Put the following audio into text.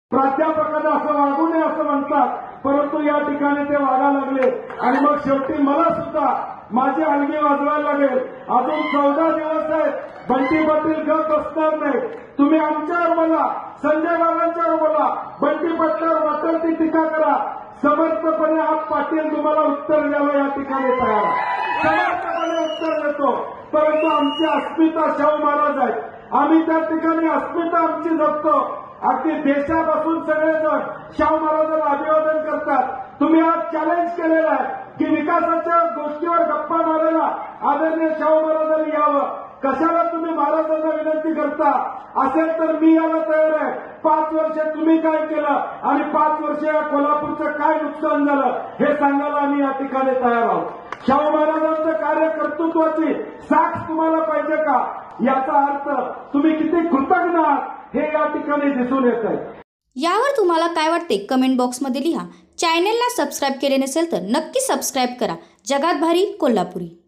प्राध्यापकांना असं वागू नये असं म्हणतात, परंतु या ठिकाणी ते वागायला लागले आणि मग शेवटी मला सुद्धा माझी हलगी वाजवायला लागेल। अजून 14 दिवस आहेत, बंटी पाटील गप बसणार नाही। तुम्ही आमच्यावर बोला, संजय बाबांच्यावर बोला, बंटी पाटलावर वाटेल ती टीका करा, समर्थपणे हा पाटील तुम्हाला उत्तर द्यावं या ठिकाणी तयार आहे। समर्थपणे उत्तर देतो, परंतु आमची अस्मिता शाहू महाराज आहेत, आम्ही त्या ठिकाणी अस्मिता आमची जपतो। अगदी देशापासून सगळेजण शाहू महाराजांना अभिवादन करतात। तुम्ही आज चॅलेंज केलेलं आहे की विकासाच्या गोष्टीवर गप्पा मारायला आदरणीय शाहू महाराजांनी यावं। कशाला तुम्ही महाराजांना विनंती करता? असेल तर मी याला तयार आहे। 5 वर्ष तुम्ही काय केलं आणि 5 वर्ष या कोल्हापूरचं काय नुकसान झालं हे सांगायला आम्ही या ठिकाणी तयार आहोत। शाहू महाराजांचं कार्य कर्तृत्वाची साक्ष तुम्हाला पाहिजे का? याचा अर्थ तुम्ही किती कृतज्ञ आहात हे या ठिकाणी दिसून येत आहे। यावर तुम्हाला काय वाटते कमेंट बॉक्समध्ये लिहा। चॅनेलला सबस्क्राईब केले नसेल तर नक्की सबस्क्राईब करा। जगात भारी कोल्हापुरी।